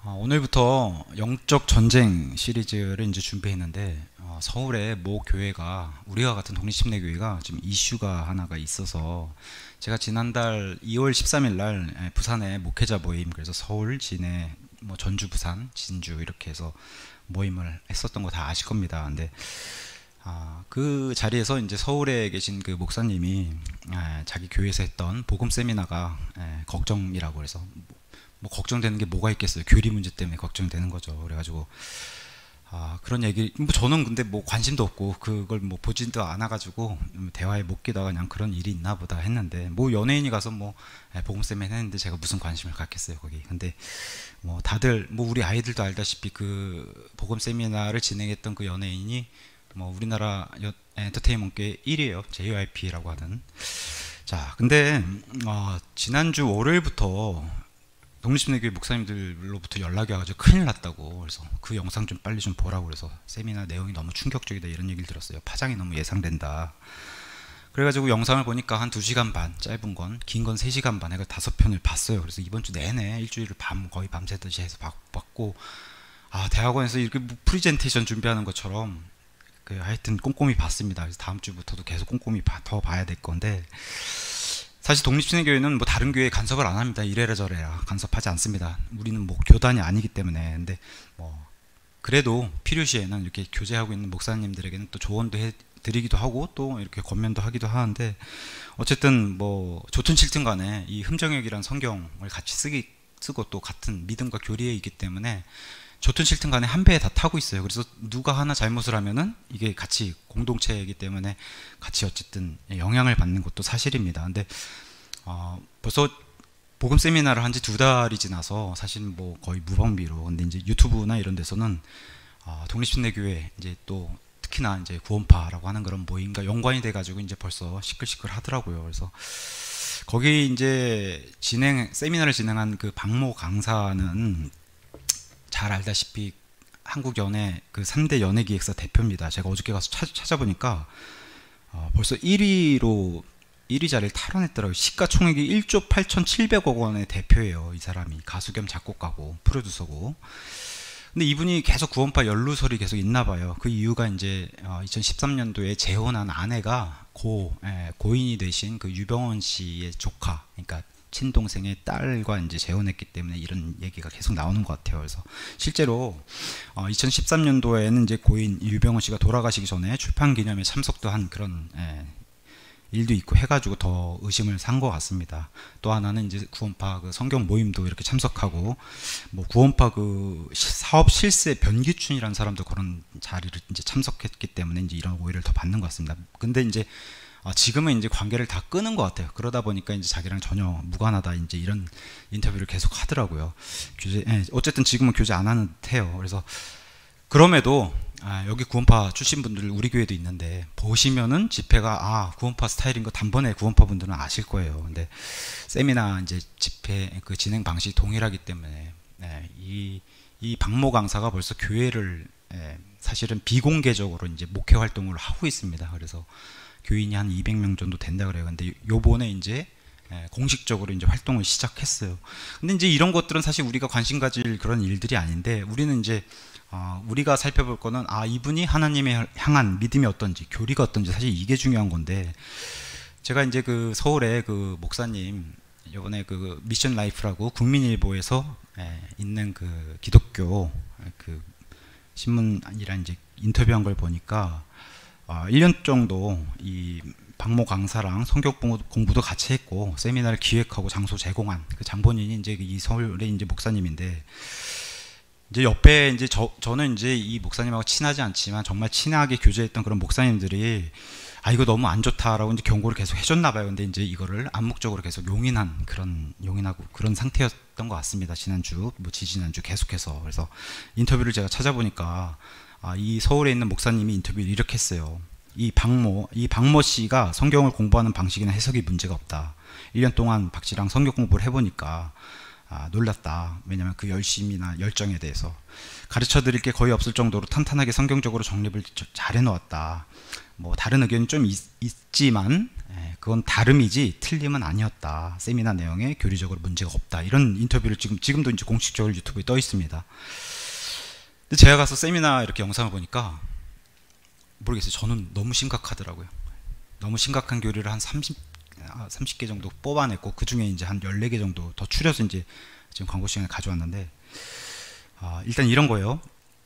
오늘부터 영적 전쟁 시리즈를 이제 준비했는데 서울의 모 교회가 우리와 같은 독립침례교회가 지금 이슈가 하나가 있어서 제가 지난달 2월 13일 날 부산에 목회자 모임, 그래서 서울, 진해, 뭐 전주, 부산, 진주 이렇게 해서 모임을 했었던 거 다 아실 겁니다. 근데 그 자리에서 이제 서울에 계신 그 목사님이 자기 교회에서 했던 복음 세미나가 걱정이라고 해서, 뭐 걱정되는 게 뭐가 있겠어요. 교리 문제 때문에 걱정되는 거죠. 그래가지고 그런 얘기, 뭐 저는 근데 뭐 관심도 없고 그걸 뭐 보지도 않아가지고 대화에 못 끼다가 그냥 그런 일이 있나 보다 했는데, 뭐 연예인이 가서 뭐 복음 세미나 했는데 제가 무슨 관심을 갖겠어요 거기. 근데 뭐 다들, 뭐 우리 아이들도 알다시피 그 복음 세미나를 진행했던 그 연예인이 뭐 우리나라 엔터테인먼트계 1위에요. JYP라고 하는. 자, 근데 지난주 월요일부터 독립침례교회 목사님들로부터 연락이 와가지고 큰일 났다고, 그래서 그 영상 좀 빨리 좀 보라고, 그래서 세미나 내용이 너무 충격적이다 이런 얘기를 들었어요. 파장이 너무 예상된다. 그래가지고 영상을 보니까 한 2시간 반, 짧은 건, 긴 건 3시간 반, 해가 5편을 봤어요. 그래서 이번 주 내내 일주일을 거의 밤새듯이 해서 봤고, 대학원에서 이렇게 뭐 프리젠테이션 준비하는 것처럼 하여튼 꼼꼼히 봤습니다. 그래서 다음 주부터도 계속 꼼꼼히 더 봐야 될 건데, 사실 독립침례교회는 뭐 다른 교회에 간섭을 안 합니다. 이래라 저래라 간섭하지 않습니다. 우리는 뭐 교단이 아니기 때문에. 근데 뭐 그래도 필요시에는 이렇게 교제하고 있는 목사님들에게는 또 조언도 해드리기도 하고 또 이렇게 권면도 하기도 하는데, 어쨌든 뭐 좋든 싫든 간에 이 흠정역이란 성경을 같이 쓰고 또 같은 믿음과 교리에 있기 때문에 좋든 싫든 간에 한 배에 다 타고 있어요. 그래서 누가 하나 잘못을 하면은 이게 같이 공동체이기 때문에 같이 어쨌든 영향을 받는 것도 사실입니다. 근데 벌써 복음 세미나를 한 지 2달이 지나서 사실 뭐 거의 무방비로, 근데 이제 유튜브나 이런 데서는 독립침례교회 이제 또 특히나 이제 구원파라고 하는 그런 모임과 연관이 돼가지고 이제 벌써 시끌시끌 하더라고요. 그래서 거기 이제 세미나를 진행한 그 박모 강사는 잘 알다시피 한국 연예 그 3대 연예기획사 대표입니다. 제가 어저께 가서 찾아보니까 벌써 1위 자리를 탈환했더라고요. 시가총액이 1조 8,700억 원의 대표예요. 이 사람이 가수 겸 작곡가고 프로듀서고. 근데 이분이 계속 구원파 연루설이 계속 있나 봐요. 그 이유가 이제 2013년도에 재혼한 아내가 고인이 되신 그 유병원 씨의 조카, 그러니까 친동생의 딸과 이제 재혼했기 때문에 이런 얘기가 계속 나오는 것 같아요. 그래서 실제로 2013년도에는 이제 고인 유병원 씨가 돌아가시기 전에 출판 기념에 참석도 한 그런 일도 있고 해가지고 더 의심을 산 것 같습니다. 또 하나는 이제 구원파 그 성경 모임도 이렇게 참석하고, 뭐 구원파 그 사업 실세 변기춘이라는 사람도 그런 자리를 이제 참석했기 때문에 이제 이런 오해를 더 받는 것 같습니다. 근데 이제 지금은 이제 관계를 다 끊은 것 같아요. 그러다 보니까 이제 자기랑 전혀 무관하다 이제 이런 인터뷰를 계속 하더라고요. 어쨌든 지금은 교제 안 하는 듯해요. 그래서 그럼에도 여기 구원파 출신 분들 우리 교회도 있는데 보시면은 집회가 구원파 스타일인 거 단번에 구원파 분들은 아실 거예요. 근데 세미나 이제 집회 그 진행 방식이 동일하기 때문에 이 박모 강사가 벌써 교회를 사실은 비공개적으로 이제 목회 활동을 하고 있습니다. 그래서 교인이 한 200명 정도 된다 그래요. 근데 요번에 이제 공식적으로 이제 활동을 시작했어요. 근데 이제 이런 것들은 사실 우리가 관심 가질 그런 일들이 아닌데, 우리는 이제 우리가 살펴볼 거는 이분이 하나님에 향한 믿음이 어떤지, 교리가 어떤지, 사실 이게 중요한 건데, 제가 이제 그 서울에 그 목사님 이번에 그 미션 라이프라고 국민일보에서 있는 그 기독교 그 신문이랑 이제 인터뷰한 걸 보니까 1년 정도 이 박모 강사랑 성경 공부도 같이 했고 세미나를 기획하고 장소 제공한 그 장본인이 이제 이 서울의 이제 목사님인데, 이제 옆에 이제 저는 이제 이 목사님하고 친하지 않지만 정말 친하게 교제했던 그런 목사님들이 이거 너무 안 좋다라고 이제 경고를 계속 해줬나 봐요. 근데 이제 이거를 암묵적으로 계속 용인하고 그런 상태였던 것 같습니다. 지난주, 뭐 지지난주 계속해서. 그래서 인터뷰를 제가 찾아보니까 이 서울에 있는 목사님이 인터뷰를 이렇게 했어요. 이 박모 씨가 성경을 공부하는 방식이나 해석이 문제가 없다. 1년 동안 박씨랑 성경 공부를 해보니까 놀랐다. 왜냐하면 그 열심이나 열정에 대해서 가르쳐 드릴 게 거의 없을 정도로 탄탄하게 성경적으로 정립을 잘 해놓았다. 뭐 다른 의견이 좀 있지만 그건 다름이지 틀림은 아니었다. 세미나 내용에 교리적으로 문제가 없다. 이런 인터뷰를 지금도 이제 공식적으로 유튜브에 떠 있습니다. 근데 제가 가서 세미나 이렇게 영상을 보니까 모르겠어요. 저는 너무 심각하더라고요. 너무 심각한 교리를 한 30개 정도 뽑아냈고, 그 중에 이제 한 14개 정도 더 추려서 이제 지금 광고 시간에 가져왔는데, 일단 이런 거예요.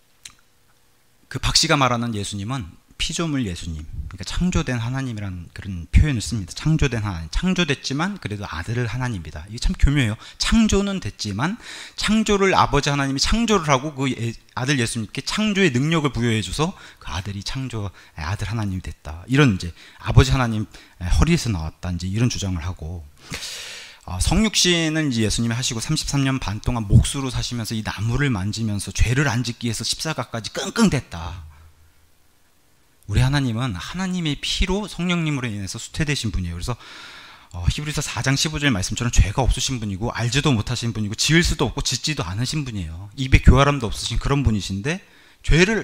그 박 씨가 말하는 예수님은 피조물 예수님, 그러니까 창조된 하나님이라는 그런 표현을 씁니다. 창조된 하나님, 창조됐지만 그래도 아들을 하나님이다. 이게 참 교묘해요. 창조는 됐지만 창조를 아버지 하나님이 창조를 하고 그 아들 예수님께 창조의 능력을 부여해줘서 그 아들이 아들 하나님이 됐다. 이런 이제 아버지 하나님 허리에서 나왔다. 이제 이런 주장을 하고, 성육신은 이제 예수님이 하시고 33년 반 동안 몫으로 사시면서 이 나무를 만지면서 죄를 안 짓기 위해서 십자가까지 끙끙댔다. 우리 하나님은 하나님의 피로 성령님으로 인해서 수태되신 분이에요. 그래서 히브리서 4장 15절 말씀처럼 죄가 없으신 분이고 알지도 못하신 분이고 지을 수도 없고 짓지도 않으신 분이에요. 입에 교활함도 없으신 그런 분이신데, 죄를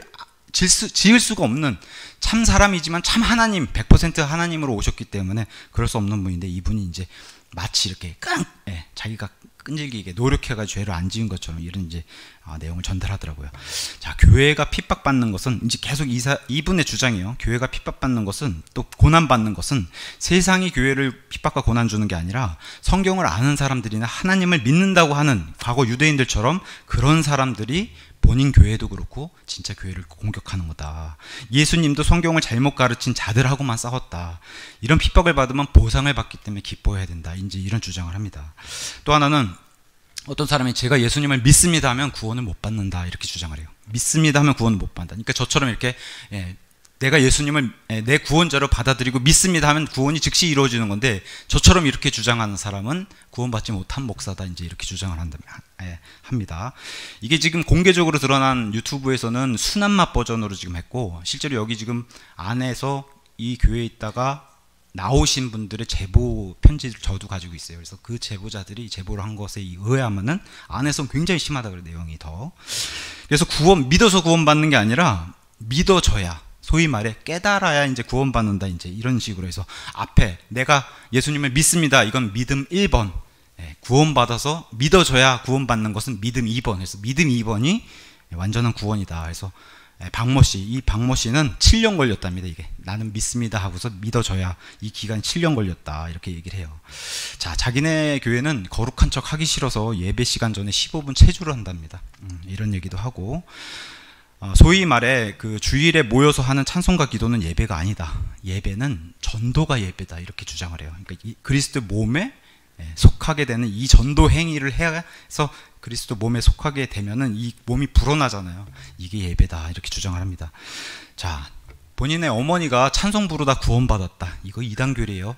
지을 수가 없는 참 사람이지만 참 하나님, 100% 하나님으로 오셨기 때문에 그럴 수 없는 분인데, 이분이 이제 마치 이렇게 자기가 끈질기게 노력해가지고 죄를 안 지은 것처럼 이런 이제 내용을 전달하더라고요. 자, 교회가 핍박받는 것은 이제 계속 이분의 주장이에요. 교회가 핍박받는 것은, 또 고난받는 것은 세상이 교회를 핍박과 고난 주는 게 아니라 성경을 아는 사람들이나 하나님을 믿는다고 하는 과거 유대인들처럼 그런 사람들이 본인 교회도 그렇고 진짜 교회를 공격하는 거다. 예수님도 성경을 잘못 가르친 자들하고만 싸웠다. 이런 핍박을 받으면 보상을 받기 때문에 기뻐해야 된다. 이제 이런 주장을 합니다. 또 하나는, 어떤 사람이 제가 예수님을 믿습니다 하면 구원을 못 받는다. 이렇게 주장을 해요. 믿습니다 하면 구원을 못 받는다. 그러니까 저처럼 이렇게 내가 예수님을 내 구원자로 받아들이고 믿습니다 하면 구원이 즉시 이루어지는 건데, 저처럼 이렇게 주장하는 사람은 구원받지 못한 목사다. 이제 이렇게 주장을 합니다. 이게 지금 공개적으로 드러난 유튜브에서는 순한 맛 버전으로 지금 했고, 실제로 여기 지금 안에서 이 교회에 있다가 나오신 분들의 제보 편지를 저도 가지고 있어요. 그래서 그 제보자들이 제보를 한 것에 의하면은 안에서 굉장히 심하다 그래요. 내용이 더. 그래서 믿어서 구원받는 게 아니라 믿어져야, 소위 말해 깨달아야 이제 구원받는다. 이제 이런 식으로 해서 앞에 내가 예수님을 믿습니다. 이건 믿음 1번. 구원받아서 믿어져야 구원받는 것은 믿음 2번. 그래서 믿음 2번이 완전한 구원이다. 그래서 이 박모 씨는 7년 걸렸답니다. 이게 나는 믿습니다 하고서 믿어져야 이 기간 7년 걸렸다. 이렇게 얘기를 해요. 자, 자기네 교회는 거룩한 척 하기 싫어서 예배 시간 전에 15분 체조를 한답니다. 이런 얘기도 하고, 소위 말해 그 주일에 모여서 하는 찬송과 기도는 예배가 아니다. 예배는 전도가 예배다. 이렇게 주장을 해요. 그러니까 그리스도 몸에 속하게 되는 이 전도 행위를 해서 그리스도 몸에 속하게 되면은 이 몸이 불어나잖아요. 이게 예배다. 이렇게 주장을 합니다. 자, 본인의 어머니가 찬송 부르다 구원받았다. 이거 이단교리예요.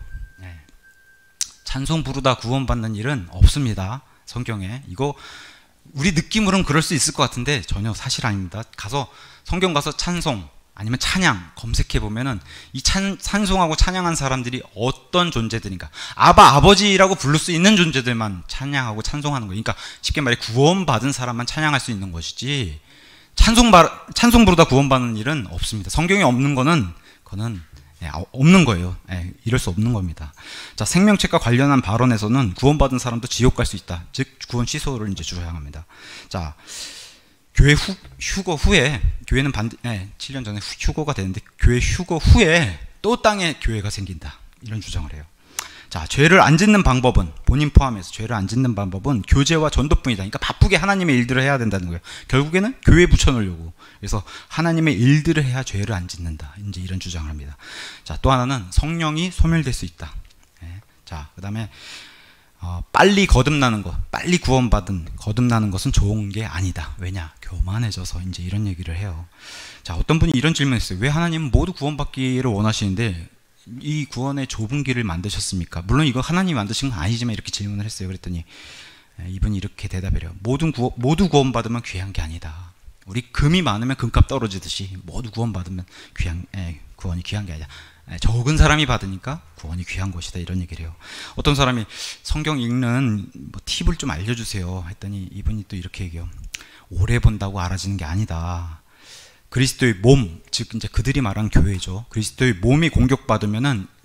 찬송 부르다 구원받는 일은 없습니다. 성경에. 이거 우리 느낌으로는 그럴 수 있을 것 같은데 전혀 사실 아닙니다. 성경 가서 찬송 아니면 찬양 검색해 보면은 이 찬송하고 찬양한 사람들이 어떤 존재들인가, 아버지라고 부를 수 있는 존재들만 찬양하고 찬송하는 거예요. 그러니까 쉽게 말해 구원받은 사람만 찬양할 수 있는 것이지, 찬송 부르다 구원받는 일은 없습니다. 성경에 없는 거는 없는 거예요. 이럴 수 없는 겁니다. 자, 생명책과 관련한 발언에서는 구원받은 사람도 지옥 갈 수 있다. 즉 구원 취소를 이제 주장합니다. 자, 교회 휴거 후에, 교회는 7년 전에 휴거가 되는데 교회 휴거 후에 또 땅에 교회가 생긴다. 이런 주장을 해요. 자, 죄를 안 짓는 방법은, 본인 포함해서 죄를 안 짓는 방법은 교제와 전도뿐이다. 그러니까 바쁘게 하나님의 일들을 해야 된다는 거예요. 결국에는 교회에 붙여놓으려고. 그래서 하나님의 일들을 해야 죄를 안 짓는다. 이제 이런 주장을 합니다. 자, 또 하나는 성령이 소멸될 수 있다. 자, 그 다음에 빨리 거듭나는 것, 빨리 거듭나는 것은 좋은 게 아니다. 왜냐? 교만해져서 이제 이런 얘기를 해요. 자, 어떤 분이 이런 질문을 했어요. 왜 하나님은 모두 구원받기를 원하시는데 이 구원의 좁은 길을 만드셨습니까? 물론 이거 하나님이 만드신 건 아니지만 이렇게 질문을 했어요. 그랬더니 이분이 이렇게 대답해요. 모두 구원받으면 귀한 게 아니다. 우리 금이 많으면 금값 떨어지듯이 모두 구원받으면 구원이 귀한 게 아니라 적은 사람이 받으니까 구원이 귀한 것이다. 이런 얘기를 해요. 어떤 사람이 성경 읽는 팁을 좀 알려주세요 했더니 이분이 또 이렇게 얘기해요. 오래 본다고 알아지는 게 아니다. 그리스도의 몸, 즉 이제 그들이 말한 교회죠. 그리스도의 몸이 공격받으면은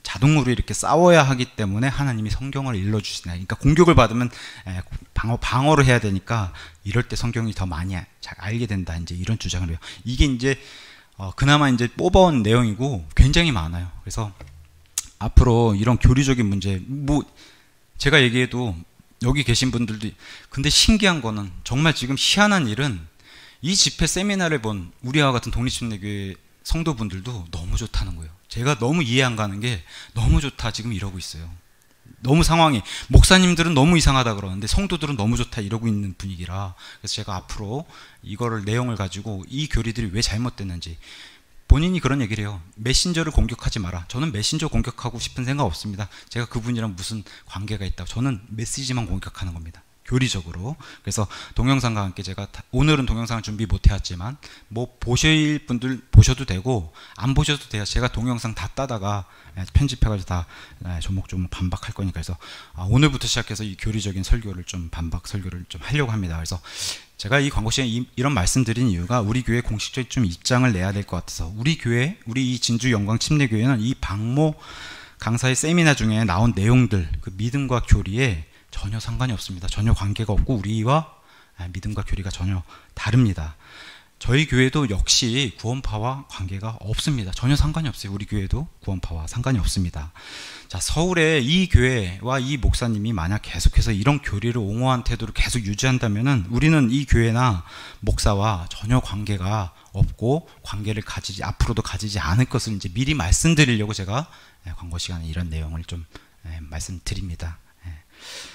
자동으로 이렇게 싸워야 하기 때문에 하나님이 성경을 일러주시나. 그러니까 공격을 받으면 방어를 해야 되니까 이럴 때 성경이 더 많이 잘 알게 된다. 이제 이런 주장을 해요. 이게 이제 그나마 이제 뽑아온 내용이고 굉장히 많아요. 그래서 앞으로 이런 교리적인 문제, 뭐 제가 얘기해도 여기 계신 분들도, 근데 신기한 거는 정말 지금 희한한 일은 이 집회 세미나를 본 우리와 같은 독립침례교회 성도분들도 너무 좋다는 거예요. 제가 너무 이해 안 가는 게 너무 좋다 지금 이러고 있어요. 너무 상황이, 목사님들은 너무 이상하다 그러는데 성도들은 너무 좋다 이러고 있는 분위기라. 그래서 제가 앞으로 이거를 내용을 가지고 이 교리들이 왜 잘못됐는지, 본인이 그런 얘기를 해요. 메신저를 공격하지 마라. 저는 메신저 공격하고 싶은 생각 없습니다. 제가 그분이랑 무슨 관계가 있다고. 저는 메시지만 공격하는 겁니다. 교리적으로. 그래서 동영상과 함께 제가 오늘은 동영상을 준비 못 해왔지만 뭐 보실 분들 보셔도 되고 안 보셔도 돼요. 제가 동영상 다 따다가 편집해가지고 다 조목조목 반박할 거니까. 그래서 오늘부터 시작해서 이 교리적인 설교를 좀 반박 설교를 좀 하려고 합니다. 그래서 제가 이 광고 시간에 이런 말씀드린 이유가 우리 교회 공식적인 좀 입장을 내야 될 것 같아서, 우리 교회, 우리 이 진주 영광 침례교회는 이 박모 강사의 세미나 중에 나온 내용들, 그 믿음과 교리에 전혀 상관이 없습니다. 전혀 관계가 없고 우리와 믿음과 교리가 전혀 다릅니다. 저희 교회도 역시 구원파와 관계가 없습니다. 전혀 상관이 없어요. 우리 교회도 구원파와 상관이 없습니다. 자, 서울에 이 교회와 이 목사님이 만약 계속해서 이런 교리를 옹호한 태도를 계속 유지한다면은 우리는 이 교회나 목사와 전혀 관계가 없고 관계를 앞으로도 가지지 않을 것을 이제 미리 말씀드리려고 제가 광고 시간에 이런 내용을 좀 말씀드립니다.